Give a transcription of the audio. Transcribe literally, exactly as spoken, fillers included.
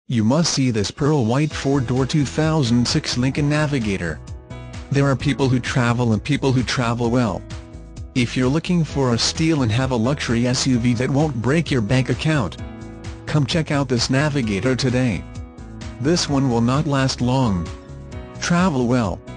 You must see this pearl white four-door two thousand six Lincoln Navigator. There are people who travel and people who travel well. If you're looking for a steal and have a luxury S U V that won't break your bank account, come check out this Navigator today. This one will not last long. Travel well.